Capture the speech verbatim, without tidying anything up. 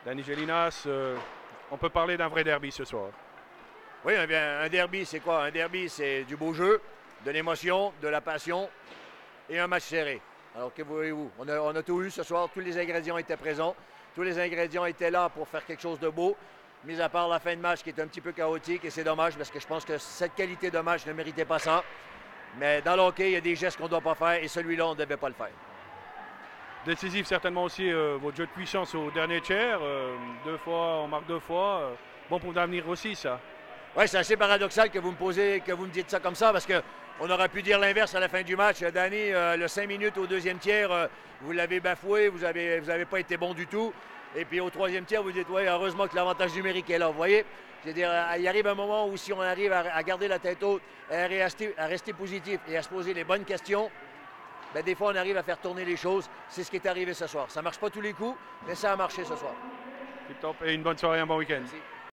Danny Gélinas, euh, on peut parler d'un vrai derby ce soir. Oui, un, un derby, c'est quoi? Un derby, c'est du beau jeu, de l'émotion, de la passion et un match serré. Alors que voyez-vous, on a, on a tout eu ce soir, tous les ingrédients étaient présents, tous les ingrédients étaient là pour faire quelque chose de beau, mis à part la fin de match qui est un petit peu chaotique et c'est dommage parce que je pense que cette qualité de match ne méritait pas ça. Mais dans le hockey, il y a des gestes qu'on ne doit pas faire et celui-là, on ne devait pas le faire. Décisif certainement aussi euh, votre jeu de puissance au dernier tiers. Euh, deux fois, on marque deux fois. Euh, bon pour l'avenir aussi, ça. Oui, c'est assez paradoxal que vous me posez, que vous me dites ça comme ça parce qu'on aurait pu dire l'inverse à la fin du match. Danny, euh, le cinq minutes au deuxième tiers, euh, vous l'avez bafoué, vous n'avez vous avez pas été bon du tout. Et puis au troisième tiers, vous dites, oui, heureusement que l'avantage numérique est là. Vous voyez? C'est-à-dire, il arrive un moment où si on arrive à, à garder la tête haute, à rester, à rester positif et à se poser les bonnes questions, ben, des fois, on arrive à faire tourner les choses. C'est ce qui est arrivé ce soir. Ça ne marche pas tous les coups, mais ça a marché ce soir. Tip top et une bonne soirée, un bon week-end. Merci.